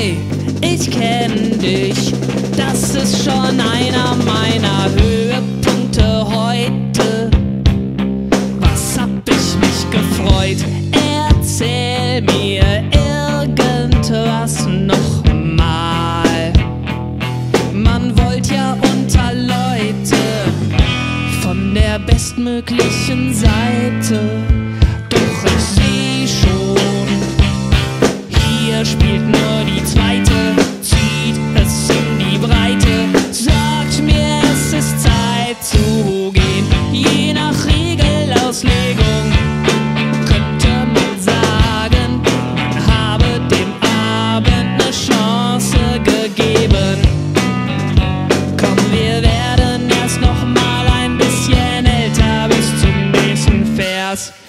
Hey, ich kenn dich, das ist schon einer meiner Höhepunkte heute. Was hab ich mich gefreut? Erzähl mir irgendwas noch mal. Man wollte ja unter Leute von der bestmöglichen Seite. Doch ich seh schon, hier spielt nur die zweite, zieht es in die Breite, sagt mir, es ist Zeit zu gehen. Je nach Regelauslegung könnte man sagen, man habe dem Abend eine Chance gegeben. Komm, wir werden erst noch mal ein bisschen älter bis zum nächsten Vers.